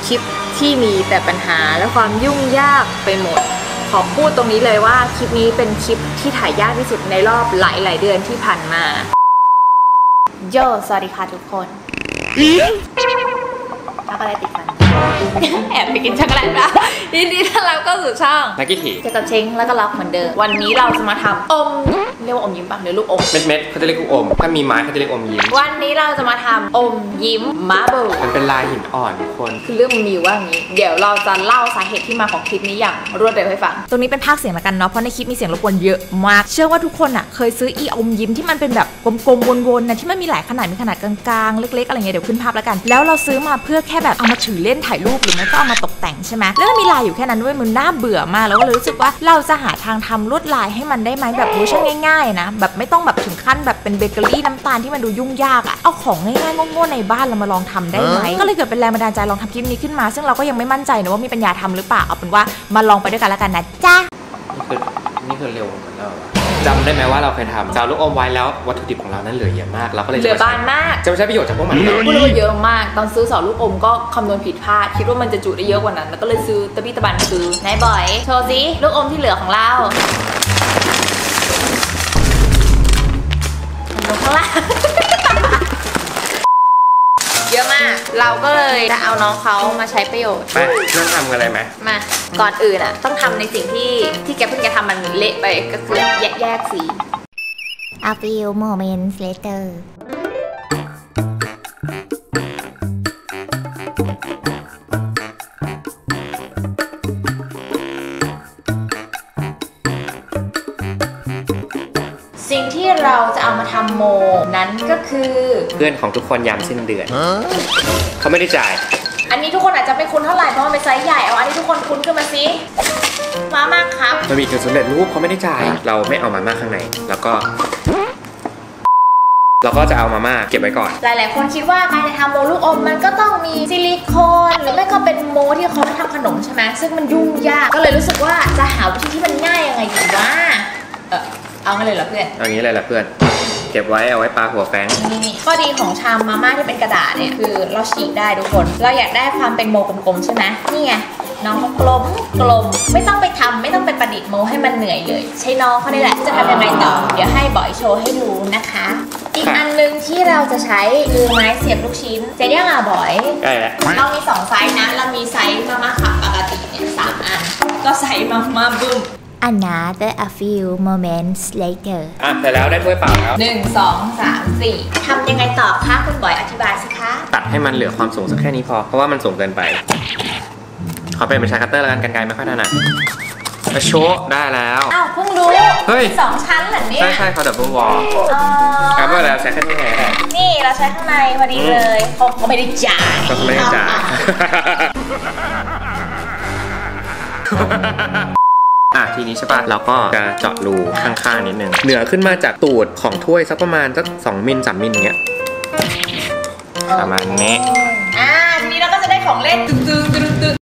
คลิปที่มีแต่ปัญหาและความยุ่งยากไปหมดขอพูดตรงนี้เลยว่าคลิปนี้เป็นคลิปที่ถ่ายยากที่สุดในรอบหลายๆเดือนที่ผ่านมาโยสวัสดีค่ะทุกคนช็อกโกแลตติดฟันแอบไปกินช็อกโกแลตนะยินดีต้อนรับเข้าสู่ช่องนักกีฬาเจอกับเช้งแล้วก็ล็อกเหมือนเดิมวันนี้เราจะมาทำอมเรียกว่าอมยิ้มปะหรือลูกอมเม็ดเขาจะเรียกลูกอมถ้ามีไม้เขาจะเรียกอมยิ้มวันนี้เราจะมาทำอมยิ้มมาร์เบิลมันเป็นลายหินอ่อนทุกคนคือเรื่องมันมีว่าอย่างนี้เดี๋ยวเราจะเล่าสาเหตุที่มาของคลิปนี้อย่างรวดเร็วให้ฟังตรงนี้เป็นภาคเสียงละกันเนาะเพราะในคลิปมีเสียงรบกวนเยอะมากเชื่อว่าทุกคนอ่ะเคยซื้ออีอมยิ้มที่มันเป็นแบบกลมๆวนๆนะที่มันมีหลายขนาดมีขนาดกลางๆเล็กๆอะไรเงี้ยเดี๋ยวขึ้นภาพแล้วกันแล้วเราซื้อมาเพื่อแค่แบบเอามาถือเล่นถ่ายรูปหรือไม่ก็เอามาตกแต่งใช่ไหมแล้วมีลายอยู่แค่นั้นด้วยมันน่าเบื่อมากแล้วก็เลยรู้สึกว่าเราจะหาทางทำลวดลายให้มันได้ไหมแบบเวอร์ชันง่ายๆนะแบบไม่ต้องแบบถึงขั้นแบบเป็นเบเกอรี่น้ำตาลที่มันดูยุ่งยากอะเอาของง่ายๆโง่ๆในบ้านเรามาลองทำได้ไหมก็เลยเกิดเป็นแรงบันดาลใจลองทำคลิปนี้ขึ้นมาซึ่งเราก็ยังไม่มั่นใจนะว่ามีปัญญาทำหรือเปล่าเอาเป็นว่ามาลองไปด้วยกันแล้วกันนะจ้านี่คือเร็วเหมือนเราจำได้ไหมว่าเราเคยทำจะเอาลูกอมไว้แล้ววัตถุดิบของเรานั้นเหลือเยอะมากเราก็เลยเหลือบานมากจะไม่ใช้ประโยชน์จากพวกมันพูดเลยเยอะมากตอนซื้อ2ลูกอมก็คำนวณผิดพลาดคิดว่ามันจะจุได้เยอะกว่านั้นแล้วก็เลยซื้อตะบี้ตะบันซื้อนายบอยโชว์สิลูกอมที่เหลือของเราลงข้างล่างเยอะมากเราก็เลยจะเอาน้องเขามาใช้ประโยชน์ไปเริ่มทำกันเลยไหมมาก่อนอื่นอ่ะต้องทำในสิ่งที่แกเพิ่งจะทำมันเละไปก็คือแยกสี A few moments later สิ่งที่เราจะเอามาทำโมนั้นก็คือเพื่อนของทุกคนยามสิ้นเดือนเขาไม่ได้จ่ายอันนี้ทุกคนอาจจะไม่คุ้นเท่าไหร่เพราะมันเป็นไซส์ใหญ่เอาอันนี้ทุกคนคุ้นขึ้นมาสิมาม่าครับมันมีคือสำเร็จรูปเขาไม่ได้จ่ายเราไม่เอามาม่าข้างในแล้วก็เราก็จะเอามาม่าเก็บไว้ก่อนหลายๆคนคิดว่าการจะทำโมลูกอมมันก็ต้องมีซิลิโคนหรือไม่ก็เป็นโมที่เขาทำขนมใช่ไหมซึ่งมันยุ่งยากก็เลยรู้สึกว่าจะหาวิธีที่มันง่ายยังไงดีว่าเอางั้นเลยเหรอเพื่อนเอางี้เลยเหรอเพื่อนเก็บไว้เอาไว้ปาหัวแฟงนี่ข้อดีของชามมาม่าที่เป็นกระดาษเนี่ยคือเราฉีกได้ทุกคนเราอยากได้ความเป็นโมกลมๆใช่ไหมนี่ไงน้องเขากลมไม่ต้องไปทำไม่ต้องไปประดิษฐ์โมให้มันเหนื่อยเลยใช้น้องเขาได้แหละจะทำยังไงต่อเดี๋ยวให้บอยโชว์ให้ดูนะคะอีกอันนึงที่เราจะใช้คือไม้เสียบลูกชิ้นเจ๊ย่างบอยใช่แล้วเรามี2ไซส์นะเรามีไซส์มาม่าขับปกติเนี่ย3 อันก็ใส่มาม่าบึ้ม Another a few moments later เสร็จแล้วได้ถ้วยเปล่าแล้ว 1 2 3 4ทำยังไงต่อคะคุณบอยอธิบายสิคะตัดให้มันเหลือความสูงสักแค่นี้พอเพราะว่ามันสูงเกินไปขอเป็นใช้คัตเตอร์แล้วกันกรรไกรไม่ค่อยถนัดโชว์ได้แล้วอ้าวเพิ่งรู้เฮ้ย 2 ชั้นเหรอเนี่ยใช่เขาดับเบิลวอลครับว่าแล้วใช้แค่นี้ไงนี่เราใช้ข้างในพอดีเลยเขาไม่ได้จ่ายเขาไม่ได้จ่ายทีนี้ใช่ป่ะเราก็จะเจาะรูข้างๆนิดนึงเหนือขึ้นมาจากตูดของถ้วยสักประมาณสัก2 มิล 3 มิลอย่างเงี้ยประมาณนี้ทีนี้เราก็จะได้ของเล่นตึง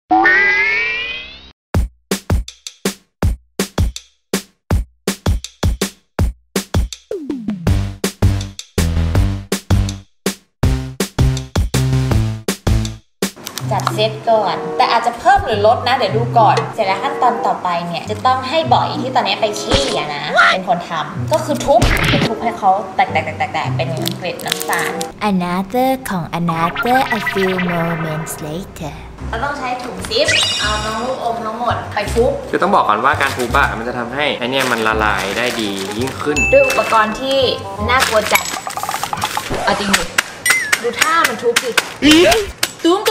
จัดเซตก่อนแต่อาจจะเพิ่มหรือลดนะเดี๋ยวดูก่อนเสร็จแล้วขั้นตอนต่อไปเนี่ยจะต้องให้บ่อยที่ตอนนี้ไปขี้นะเป็นคนทำก็คือทุบให้เขาแตกเป็นเกล็ดน้ำตาล Another ของ Another a few moments later เราต้องใช้ถุงซิปเอาน้องลูกอมทั้งหมดไปทุบคือต้องบอกก่อนว่าการทุบมันจะทำให้ไอเนี่ยมันละลายได้ดียิ่งขึ้นด้วยอุปกรณ์ที่น่ากลัวจัดเอาจริงดูท่ามันทุบสิตุ้ม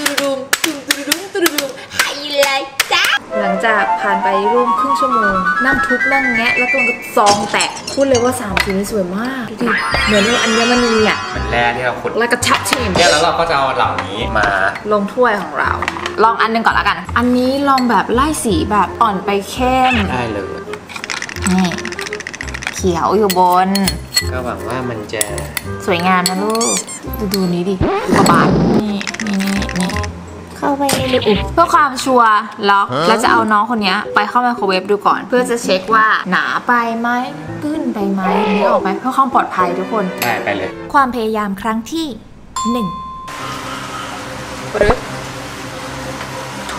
ไฮไลท์จ้าหลังจากผ่านไปร่วมครึ่งชั่วโมงนั่งทุบนั่งแงะแล้วตัวก็ซองแตกพูดเลยว่า3 สีนี้สวยมากดูดิเหมือนอัญมณีอ่ะเหมือนแร่ที่เราขุดแล้วก็ชัดเจนเนี่ยแล้วเราก็จะเอาเหล่านี้มาลงถ้วยของเราลองอันนึงก่อนแล้วกันอันนี้ลองแบบไล่สีแบบอ่อนไปเข้มได้เลยนี่เขียวอยู่บนก็หวังว่ามันจะสวยงามนะลูกดูนี้ดิกระบาดนี่เข้าไปในรูเพื่อความชัวร์ล็อกแล้วจะเอาน้องคนนี้ไปเข้าไมโครเวฟดูก่อนเพื่อจะเช็คว่าหนาไปไหมตื้นไปไหมนี่ออกไหมเพื่อความปลอดภัยทุกคนได้ไปเลยความพยายามครั้งที่ 1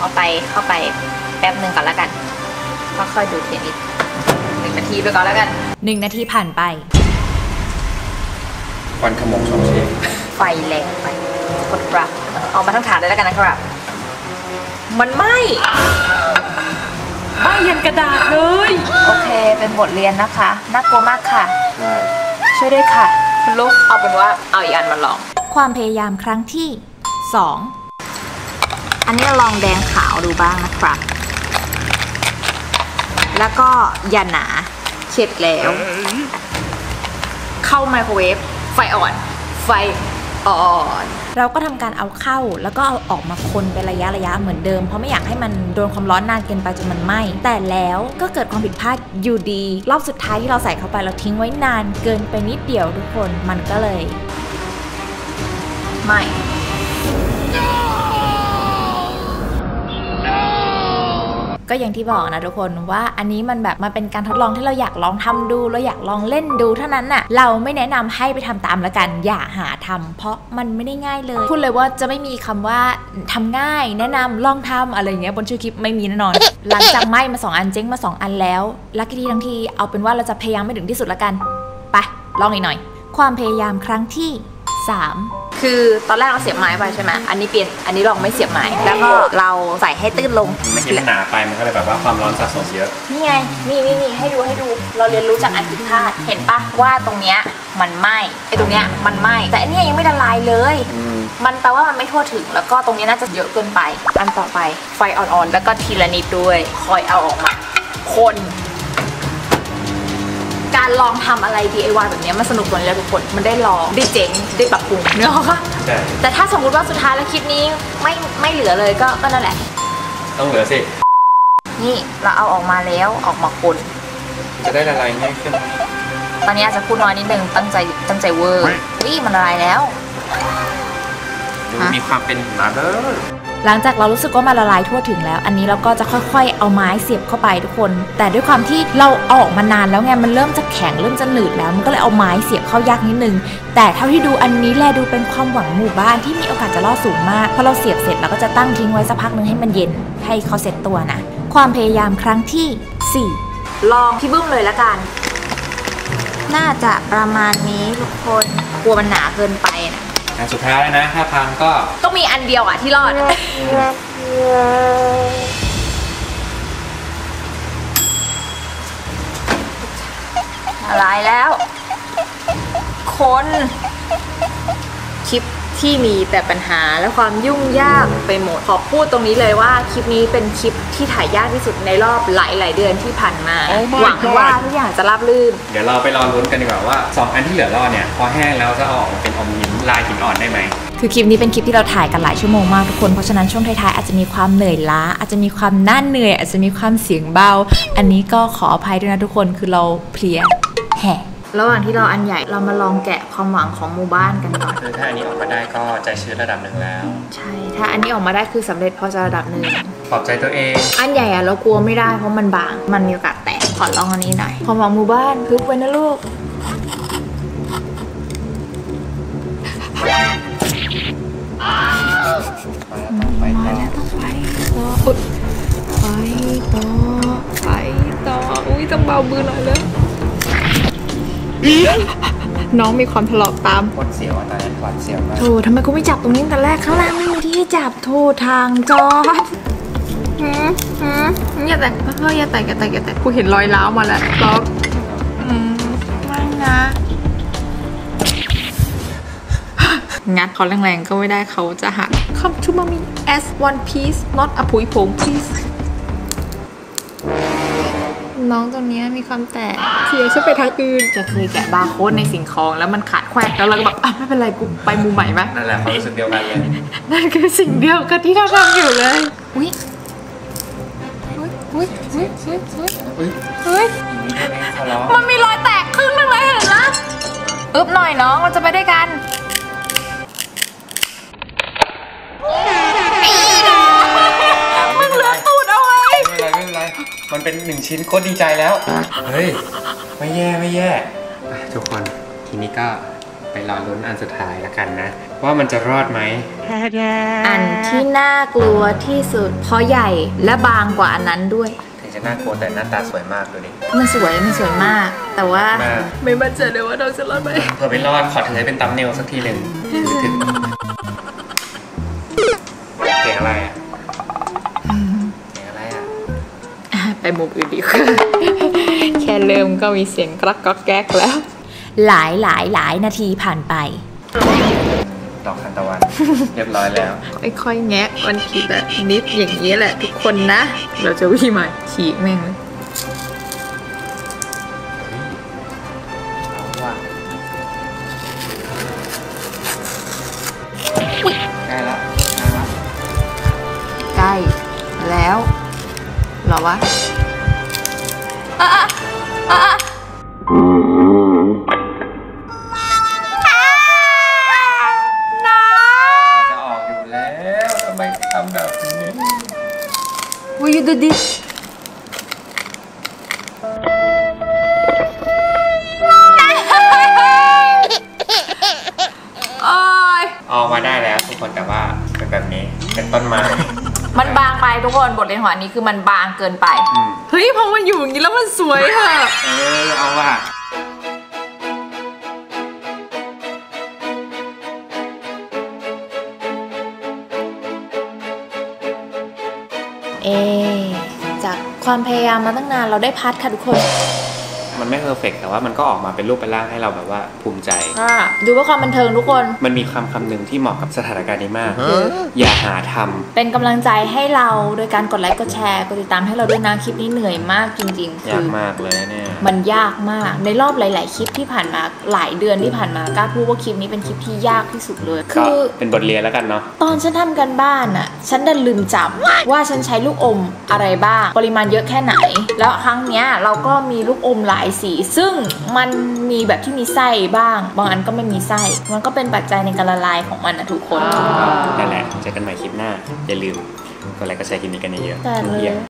เอาไปเข้าไปแป๊บหนึ่งก่อนแล้วกันค่อยๆดูทีนิด1 นาทีไปก่อนแล้วกัน1 นาทีผ่านไปควันขโมงชมเชงไฟแรงไปกดกระเอามาทั้งถาดเลยแล้วกันนะครับมันไหม้ยันกระดาษเลยโอเคเป็นบทเรียนนะคะน่ากลัวมากค่ะช่วยด้วยค่ะคุณลูกเอาเป็นว่าเอาอีกอันมาลองความพยายามครั้งที่2อันนี้ลองแดงขาวดูบ้างนะครับแล้วก็อย่าหนาเข็ดแล้วเข้าไมโครเวฟไฟอ่อนเราก็ทำการเอาเข้าแล้วก็เอาออกมาคนเป็นระยะเหมือนเดิมเพราะไม่อยากให้มันโดนความร้อนนานเกินไปจนมันไหม้แต่แล้วก็เกิดความผิดพลาดอยู่ดีรอบสุดท้ายที่เราใส่เข้าไปเราทิ้งไว้นานเกินไปนิดเดียวทุกคนมันก็เลยไหม้ก็อย่างที่บอกนะทุกคนว่าอันนี้มันเป็นการทดลองที่เราอยากลองทำดูเราอยากลองเล่นดูเท่านั้นน่ะเราไม่แนะนำให้ไปทำตามละกันอย่าหาทำเพราะมันไม่ได้ง่ายเลยพูดเลยว่าจะไม่มีคำว่าทำง่ายแนะนำลองทำอะไรเงี้ยบนชื่อคลิปไม่มีแน่นอน หลังจากไหม้มา2 อันเจ๊งมา2 อันแล้วลัคกี้ทั้งทีเอาเป็นว่าเราจะพยายามไม่ถึงที่สุดละกันไปลองอีกหน่อยความพยายามครั้งที่3คือตอนแรกเราเสียบไม้ไปใช่ไหมอันนี้ลองไม่เสียบไม้แล้วก็เราใส่ให้ตื้นลงไม่ให้มันหนาไปมันก็เลยแบบว่าความร้อนสะสมเยอะนี่ไงนี่ให้ดูเราเรียนรู้จากอันผิดพลาดเห็นปะว่าตรงเนี้ยมันไหม้ไอ้ตรงเนี้ยมันไหม้แต่อันนี้ยังไม่ละลายเลยมันแปลว่ามันไม่ทั่วถึงแล้วก็ตรงนี้น่าจะเยอะเกินไปอันต่อไปไฟอ่อนๆแล้วก็ทีละนิดด้วยคอยเอาออกมาคนการลองทำอะไร DIY แบบนี้มันสนุกกว่านี้แล้วทุกคนมันได้ลองได้เจ๋งได้ปรับปรุงเนอะค่ะแต่ถ้าสมมุติว่าสุดท้ายแล้วคลิปนี้ไม่เหลือเลยก็นั่นแหละต้องเหลือสินี่เราเอาออกมาแล้วออกมาคนจะได้ละลายง่ายขึ้นตอนนี้อาจจะพูดน้อยนิดนึงตั้งใจเวอร์นี่มันละลายแล้วมีความเป็นมาเบอร์หลังจากเรารู้สึกว่ามันละลายทั่วถึงแล้วอันนี้เราก็จะค่อยๆเอาไม้เสียบเข้าไปทุกคนแต่ด้วยความที่เราเอาออกมานานแล้วไงมันเริ่มจะแข็งเริ่มจะหนืดแล้วมันก็เลยเอาไม้เสียบเข้ายากนิดนึงแต่เท่าที่ดูอันนี้แลดูเป็นความหวังหมู่บ้านที่มีโอกาสจะรอดสูงมากพอเราเสียบเสร็จเราก็จะตั้งทิ้งไว้สักพักนึงให้มันเย็นให้เขาเสร็จตัวนะความพยายามครั้งที่4ลองพี่บึ้มเลยละกันน่าจะประมาณนี้ทุกคนกลัวมันหนาเกินไปนะอันสุดท้ายนะถ้าพังก็ต้องมีอันเดียวอ่ะที่รอดอะไรแล้วคนคลิปที่มีแต่ปัญหาและความยุ่งยากไปหมดขอพูดตรงนี้เลยว่าคลิปนี้เป็นคลิปที่ถ่ายยากที่สุดในรอบหลายเดือนที่ผ่านมาหวังว่าทุกอย่างจะราบรื่นเดี๋ยวเราไปรอลุ้นกันดีกว่าว่า2 อันที่เหลือรอดเนี่ยพอแห้งแล้วจะออกมาเป็นอมยิ้มลายหินอ่อนได้ไหมคือคลิปนี้เป็นคลิปที่เราถ่ายกันหลายชั่วโมงมากทุกคนเพราะฉะนั้นช่วงท้ายๆอาจจะมีความเหนื่อยล้าอาจจะมีความน่าเหนื่อยอาจจะมีความเสียงเบาอันนี้ก็ขออภัยด้วยนะทุกคนคือเราเพลียแห่ระหว่างที่เราอันใหญ่เรามาลองแกะความหวังของหมู่บ้านกันก่อนคือถ้าอันนี้ออกมาได้ก็ใจชื้นระดับหนึ่งแล้วใช่ถ้าอันนี้ออกมาได้คือสำเร็จพอจะระดับหนึ่งปลอบใจตัวเองอันใหญ่อะเรากลัวไม่ได้เพราะมันบางมันมีโอกาสแตกขอลองอันนี้หน่อยความหวังหมู่บ้านพึบไว้นะลูกมาแล้วต้องไปต่ออุ้ยต้องเบามือหน่อยเลยน้องมีความถลอกตามปวดเสียวตอนนั้นปวดเสียวมากโธ่ทำไมกูไม่จับตรงนี้แต่แรกข้างล่างไม่มีที่ให้จับโธ่ทางจอดอย่าแตะอย่าแตะกูเห็นรอยร้าวมาแล้วล็อกไม่นะงัดเขาแรงๆก็ไม่ได้เขาจะหัก Come to mommy as one piece not a ผุยผง please น้องตัวนี้มีความแตกเสียฉันไปทางอื่นจะเคยแกะบาร์โค้ดในสิ่งของแล้วมันขาดแควกแล้วเราก็แบบไม่เป็นไรกูไปมุมใหม่ไหมนั่นแหละความรู้สึกเดียวกันเลยนั่นคือสิ่งเดียวกันที่เราทำอยู่เลยอุ้ยมันมีรอยแตกครึ่งนึงเลยเห็นไหมอึบหน่อยน้องเราจะไปด้วยกันมึงเหลือตูดเอาไว้ไม่เป็นไรมันเป็น1 ชิ้นโคตรดีใจแล้วเฮ้ยไม่แย่ทุกคนทีนี้ก็ไปรอลุ้นอันสุดท้ายละกันนะว่ามันจะรอดไหมอันที่น่ากลัวที่สุดเพราะใหญ่และบางกว่าอันนั้นด้วยถึงจะน่ากลัวแต่หน้าตาสวยมากดูดิมันสวยมาก แต่ว่ามากไม่มั่นใจเลยว่าเราจะรอดไหมเพื่อไม่รอดขอถือให้เป็นตัมเนลสักทีหนึ่งถึงเสียงอะไรอ่ะเสียงอะไรอ่ะไปมุมอื่นดีกว่า แค่เริ่มก็มีเสียงกรอกก๊อกแก๊กแล้วหลายนาทีผ่านไปดอกทานตะวัน เรียบร้อยแล้วค่อยๆแงะมันขีดแบบนิดอย่างนี้แหละทุกคนนะ เราจะวิ่งใหม่ฉีกแม่งเลยเอาว่ะใกล้แล้วมาแล้วใกล้แล้วเหรอวะจะออกอยู่แล้วทำไมทำแบบนี้ Will you do this ออกมาได้แล้วทุกคนแต่ว่าเป็นแบบนี้เป็นต้นไม้มันบางไปทุกคนบทเรียนของอันนี้คือมันบางเกินไป เฮ้ยพอมันอยู่อย่างนี้แล้วมันสวยค่ะเอาว่ะจากความพยายามมาตั้งนานเราได้พัดค่ะทุกคนมันไม่เพอร์เฟกต์แต่ว่ามันก็ออกมาเป็นรูปเป็นร่างให้เราแบบว่าภูมิใจดูเพื่อความบันเทิงทุกคนมันมีคำหนึ่งที่เหมาะกับสถานการณ์นี้มาก อย่าหาทำเป็นกำลังใจให้เราโดยการกดไลค์กดแชร์กดติดตามให้เราด้วยนะคลิปนี้เหนื่อยมากจริงๆยากมากเลยเนี่ยมันยากมากในรอบหลายๆคลิปที่ผ่านมาหลายเดือนที่ผ่านมากล้าพูดว่าคลิปนี้เป็นคลิปที่ยากที่สุดเลยก็คือเป็นบทเรียนแล้วกันเนาะตอนฉันทำกันบ้านอะฉันดันลืมจำว่าฉันใช้ลูกอมอะไรบ้างปริมาณเยอะแค่ไหน แล้วครั้งเนี้ยเราก็มีลูกอมหลายสีซึ่งมันมีแบบที่มีไส้บ้างบางอันก็ไม่มีไส้มันก็เป็นปัจจัยในการละลายของมันนะทุกคนนั่นแหละเจอกันใหม่คลิปหน้าอย่าลืมกดไลค์กดแชร์คลิปนี้กันเยอะๆแต่เลย